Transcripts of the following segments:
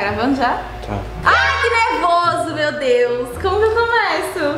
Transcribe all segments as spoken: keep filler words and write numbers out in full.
Gravando já? Tá. Ai, que nervoso, meu Deus. Como que eu começo?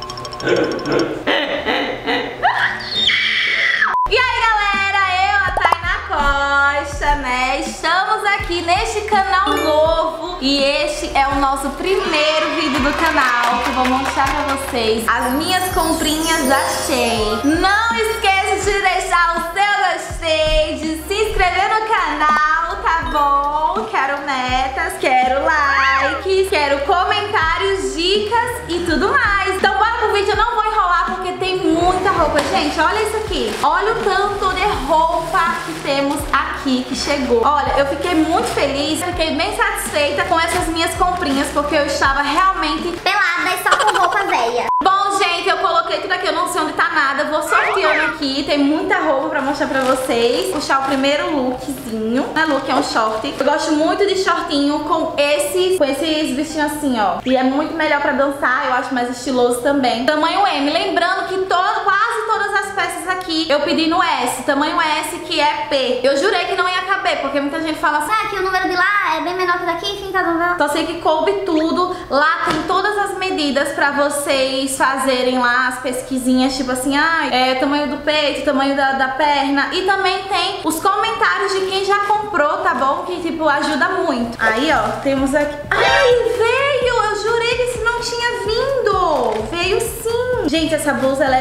E aí, galera, eu, a Tainá Costa, né? Estamos aqui neste canal novo e este é o nosso primeiro vídeo do canal que eu vou mostrar pra vocês as minhas comprinhas da Shein. Não esqueça de deixar o seu gostei, de se inscrever no canal, tá bom? Quero metas, quero likes, quero comentários, dicas e tudo mais. Então bora pro vídeo, eu não vou enrolar porque tem muita roupa. Gente, olha isso aqui. Olha o tanto de roupa que temos aqui, que chegou. Olha, eu fiquei muito feliz, fiquei bem satisfeita com essas minhas comprinhas, porque eu estava realmente pelada e só com roupa velha. Bom, gente, eu coloquei tudo aqui, eu não sei onde tá nada, vou sorteando aqui, tem muita roupa pra mostrar pra vocês. Puxar o primeiro lookzinho, né, look é um short. Eu gosto muito de shortinho com esses, com esses vestidos assim, ó. E é muito melhor pra dançar, eu acho mais estiloso também. Tamanho M, lembrando que todo, quase todas as peças aqui eu pedi no S, tamanho S, que é P. Eu jurei que não ia caber, porque muita gente fala assim, ah, que o número de lá é bem menor que daqui, enfim, tá bom. só sei que coube tudo. Lá tem todas as medidas pra vocês fazerem lá as pesquisinhas, tipo assim, ah, é tamanho do peito, tamanho da, da perna. E também tem os comentários de quem já comprou, tá bom? Que tipo, ajuda muito. Aí, ó, temos aqui. Ai, veio! Eu jurei que esse não tinha vindo! Veio sim! Gente, essa blusa, ela é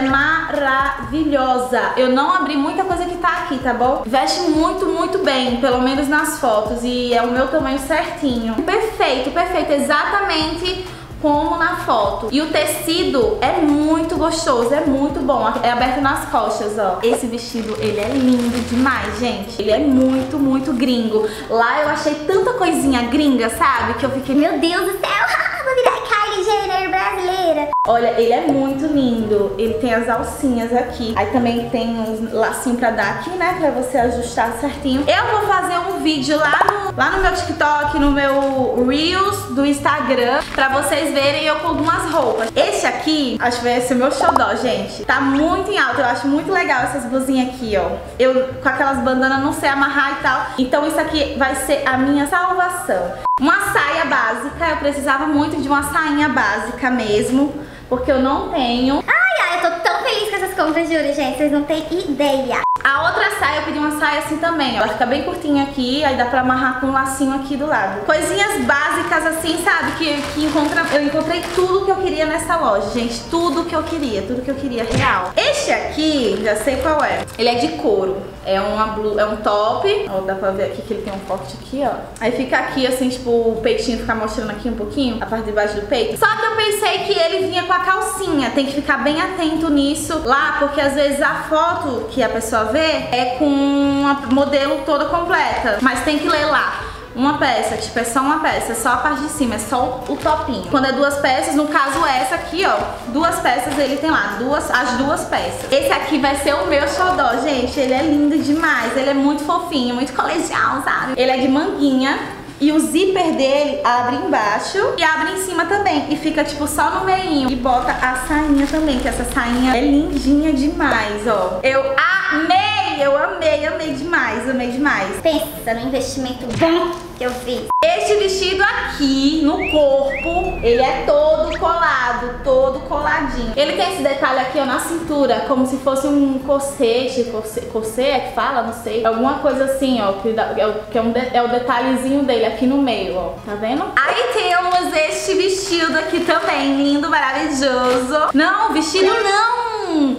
maravilhosa. Eu não abri muita coisa que tá aqui, tá bom? Veste muito, muito bem, pelo menos nas fotos. E é o meu tamanho certinho. Perfeito, perfeito. Exatamente como na foto. E o tecido é muito gostoso, é muito bom. É aberto nas costas, ó. Esse vestido, ele é lindo demais, gente. Ele é muito, muito gringo. Lá eu achei tanta coisinha gringa, sabe? Que eu fiquei, meu Deus do céu, vou virar Kylie Jenner brasileira. Olha, ele é muito lindo. Ele tem as alcinhas aqui. Aí também tem uns lacinhos pra dar aqui, né? Pra você ajustar certinho. Eu vou fazer um vídeo lá no, lá no meu TikTok, no meu Reels do Instagram, pra vocês verem eu com algumas roupas. Esse aqui, acho que vai ser meu xodó, gente. Tá muito em alta. Eu acho muito legal essas blusinhas aqui, ó. Eu, com aquelas bandanas, não sei amarrar e tal. Então isso aqui vai ser a minha salvação. Uma saia básica. Eu precisava muito de uma sainha básica mesmo, porque eu não tenho. Ai, ai, eu tô tão feliz com essas compras, juro, gente. Vocês não têm ideia. A outra saia, eu pedi uma saia assim também, ó. Ela fica bem curtinha aqui, aí dá pra amarrar com um lacinho aqui do lado. Coisinhas básicas assim, sabe? Que, que encontra... eu encontrei tudo que eu queria nessa loja, gente. Tudo que eu queria, tudo que eu queria real. Este aqui, já sei qual é. Ele é de couro. É uma blu... é um top. Ó, dá pra ver aqui que ele tem um corte aqui, ó. Aí fica aqui assim, tipo, o peitinho fica mostrando aqui um pouquinho, a parte de baixo do peito. Só que eu pensei que ele vinha com a calcinha. Tem que ficar bem atento nisso lá, porque às vezes a foto que a pessoa vê é com um modelo toda completa, mas tem que ler lá. Uma peça, tipo, é só uma peça, é só a parte de cima, é só o topinho. Quando é duas peças, no caso essa aqui, ó, duas peças ele tem lá, duas, as duas peças. Esse aqui vai ser o meu xodó, gente, ele é lindo demais, ele é muito fofinho, muito colegial, sabe? Ele é de manguinha. E o zíper dele abre embaixo e abre em cima também. E fica tipo só no meinho. E bota a sainha também, que essa sainha é lindinha demais, ó. Eu amei, eu amei, amei demais, amei demais. Pensa no investimento bom que eu fiz. Este vestido aqui, no corpo, ele é todo colado, todo coladinho. Ele tem esse detalhe aqui, ó, na cintura, como se fosse um corsete, corset é que fala, não sei. Alguma coisa assim, ó, que, dá, é, o, que é, um de, é o detalhezinho dele aqui no meio, ó, tá vendo? Aí temos este vestido aqui também, lindo, maravilhoso. Não, vestido não!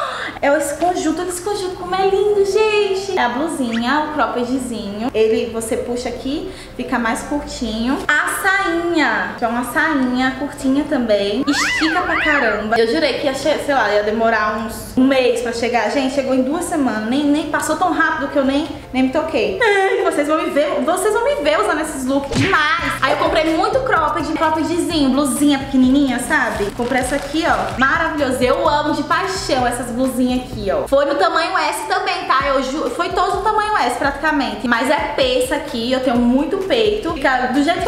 É esse conjunto, esse conjunto como é lindo, gente. É a blusinha, o croppedzinho. Ele, você puxa aqui, fica mais curtinho. A sainha, que é uma sainha curtinha também. Estica pra caramba. Eu jurei que ia, sei lá, ia demorar uns um mês pra chegar. Gente, chegou em duas semanas. Nem, nem passou tão rápido que eu nem, nem me toquei. Ai, vocês vão me ver, vocês vão me ver usando esses looks demais. Aí eu comprei muito cropped, croppedzinho, blusinha pequenininha, sabe? Comprei essa aqui, ó. Maravilhoso. Eu amo de paixão essas blusinhas aqui, ó. Foi no tamanho S também, tá? Eu ju... Foi todo no tamanho S praticamente. Mas é P essa aqui, eu tenho muito peito. Fica do jeito que eu gosto,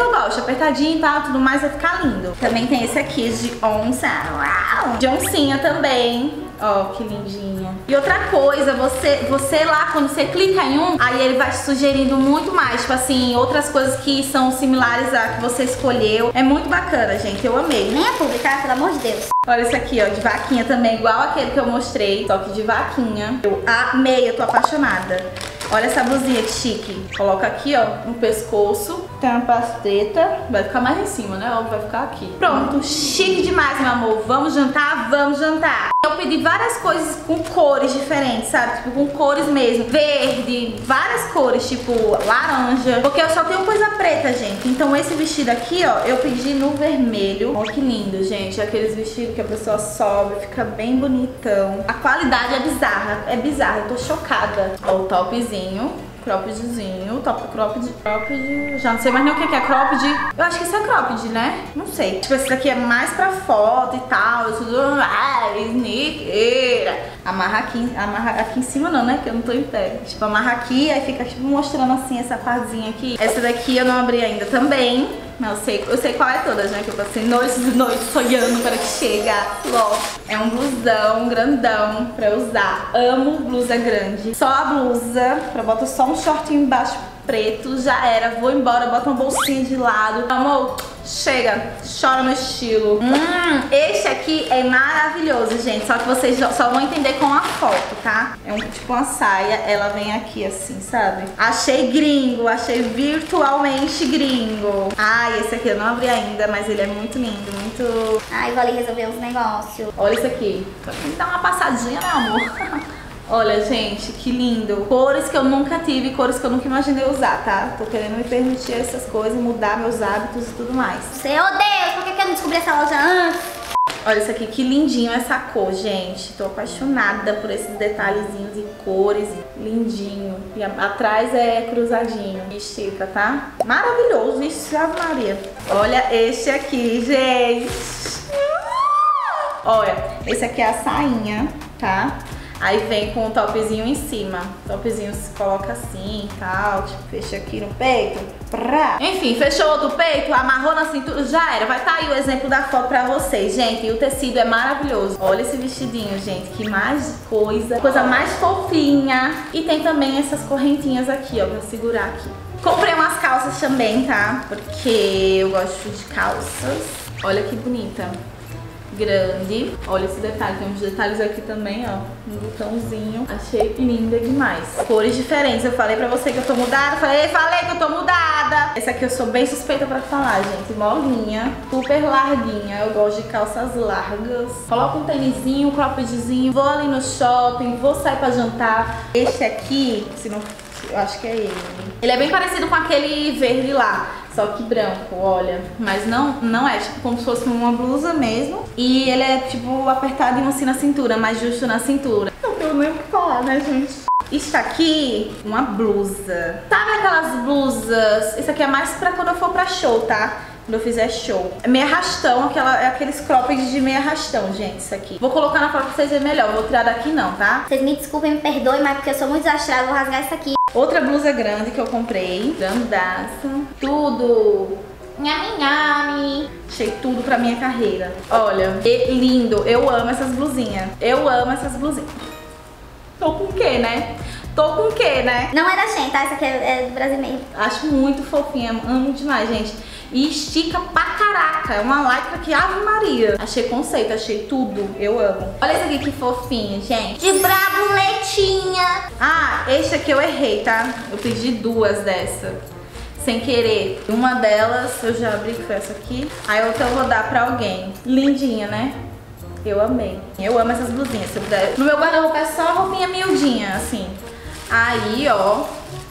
apertadinho e tal, tudo mais, vai ficar lindo. Também tem esse aqui de onça. Uau! De oncinha também. Ó, que lindinha. E outra coisa, você, você lá, quando você clica em um, aí ele vai te sugerindo muito mais, tipo assim, outras coisas que são similares à que você escolheu. É muito bacana, gente, eu amei. Nem a publicar, pelo amor de Deus. Olha esse aqui, ó, de vaquinha também, igual aquele que eu mostrei, só que de vaquinha. Eu amei, eu tô apaixonada. Olha essa blusinha que chique. Coloca aqui, ó, no pescoço. Tem uma pasteta. Vai ficar mais em cima, né? Ó, vai ficar aqui. Pronto, chique demais, meu amor. Vamos jantar? Vamos jantar. Eu pedi várias coisas com cores diferentes, sabe? Tipo, com cores mesmo. Verde, várias cores, tipo laranja. Porque eu só tenho coisa preta, gente. Então esse vestido aqui, ó, eu pedi no vermelho. Olha que lindo, gente. Aqueles vestidos que a pessoa sobe, fica bem bonitão. A qualidade é bizarra, é bizarra. Eu tô chocada. Ó, o topzinho. Croppedzinho, top cropped, cropped, já não sei mais nem o que é cropped. Eu acho que isso é cropped, né? Não sei. Tipo, esse daqui é mais pra foto e tal, tudo, ah, sneaker. Amarra aqui, amarra aqui em cima não, né? Que eu não tô em pé. Tipo, amarra aqui, aí fica tipo mostrando assim essa partezinha aqui. Essa daqui eu não abri ainda também. Mas eu sei, eu sei qual é todas, né? Que eu passei noites e noites sonhando para que chegue logo. É um blusão grandão pra eu usar. Amo blusa grande. Só a blusa, pra botar só um shortinho embaixo preto, já era. Vou embora, bota uma bolsinha de lado. Amor, chega, chora no estilo. Hum, este aqui é maravilhoso, gente. Só que vocês só vão entender com a foto, tá? É um tipo uma saia, ela vem aqui assim, sabe? Achei gringo, achei virtualmente gringo. Ai, esse aqui eu não abri ainda, mas ele é muito lindo, muito... Ai, vou ali resolver uns negócios. Olha isso aqui. Tem que dar uma passadinha, né, amor? Olha, gente, que lindo. Cores que eu nunca tive, cores que eu nunca imaginei usar, tá? Tô querendo me permitir essas coisas, mudar meus hábitos e tudo mais. Meu Deus, por que que eu não descobri essa loja antes? Olha isso aqui, que lindinho essa cor, gente. Tô apaixonada por esses detalhezinhos e cores. Lindinho. E atrás é cruzadinho. Estica, tá? Maravilhoso. Isso, Ave Maria. Olha este aqui, gente. Olha, esse aqui é a sainha, tá? Aí vem com o topzinho em cima. O topzinho se coloca assim e tal, tipo, fecha aqui no peito. Pra. Enfim, fechou outro peito, amarrou na cintura, já era. Vai estar aí o exemplo da foto pra vocês, gente. E o tecido é maravilhoso. Olha esse vestidinho, gente, que mais coisa. Coisa mais fofinha. E tem também essas correntinhas aqui, ó, pra segurar aqui. Comprei umas calças também, tá? Porque eu gosto de calças. Olha que bonita. Grande. Olha esse detalhe, tem uns detalhes aqui também, ó, um botãozinho. Achei linda demais. Cores diferentes. Eu falei pra você que eu tô mudada. Falei, falei que eu tô mudada. Esse aqui eu sou bem suspeita pra falar, gente. Molinha, super larguinha. Eu gosto de calças largas. Coloco um tênisinho, um croppedzinho. Vou ali no shopping, vou sair pra jantar. Este aqui, se não... eu acho que é ele. Ele é bem parecido com aquele verde lá, só que branco, olha. Mas não, não é, tipo, como se fosse uma blusa mesmo. E ele é, tipo, apertadinho assim na cintura, mais justo na cintura. Não tenho nem o que falar, né, gente? Isso aqui, uma blusa. Sabe aquelas blusas? Isso aqui é mais pra quando eu for pra show, tá? Quando eu fizer show. É meio arrastão, aquela, é aqueles cropped de meio arrastão, gente, isso aqui. Vou colocar na foto pra vocês verem melhor, vou tirar daqui não, tá? Vocês me desculpem, me perdoem, mas porque eu sou muito desastrada, vou rasgar isso aqui. Outra blusa grande que eu comprei. Grandaça. Tudo. Nhami, nhami. Achei tudo pra minha carreira. Olha, e lindo. Eu amo essas blusinhas. Eu amo essas blusinhas. Tô com o quê, né? Tô com o quê, né? Não é da Shein, tá? Essa aqui é, é do Brasil mesmo. Acho muito fofinha. Amo demais, gente. E estica pra caraca. É uma lycra que Ave Maria. Achei conceito, achei tudo. Eu amo. Olha esse aqui que fofinho, gente. De brabuletinha. Ah, este aqui eu errei, tá? Eu pedi duas dessa. Sem querer. Uma delas eu já abri, que foi essa aqui. Aí outra eu vou dar pra alguém. Lindinha, né? Eu amei. Eu amo essas blusinhas. Se eu puder. No meu guarda-roupa é só roupinha miudinha, assim. Aí, ó.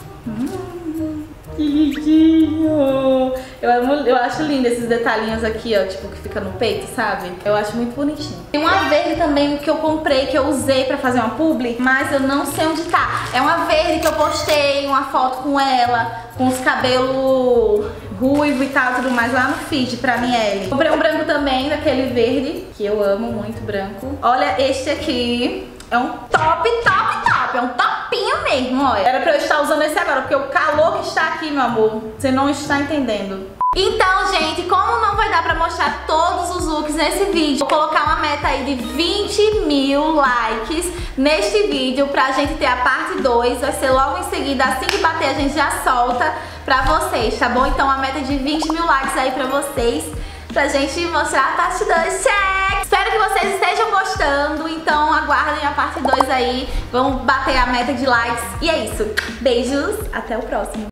Hum, que lindinho. Eu, amo, eu acho lindo esses detalhinhos aqui, ó, tipo, que fica no peito, sabe? Eu acho muito bonitinho. Tem uma verde também que eu comprei, que eu usei pra fazer uma publi, mas eu não sei onde tá. É uma verde que eu postei uma foto com ela, com os cabelos ruivo e tal, tudo mais, lá no feed pra Miele. Comprei um branco também, daquele verde, que eu amo muito branco. Olha este aqui. É um top, top, top. É um topinho mesmo, olha. Era pra eu estar usando esse agora, porque o calor que está aqui, meu amor, você não está entendendo. Então, gente, como não vai dar pra mostrar todos os looks nesse vídeo, vou colocar uma meta aí de vinte mil likes neste vídeo pra gente ter a parte dois. Vai ser logo em seguida, assim que bater a gente já solta pra vocês, tá bom? Então a meta é de vinte mil likes aí pra vocês, pra gente mostrar a parte dois. Check! Espero que vocês estejam gostando, então aguardem a parte dois aí. Vamos bater a meta de likes. E é isso. Beijos, até o próximo.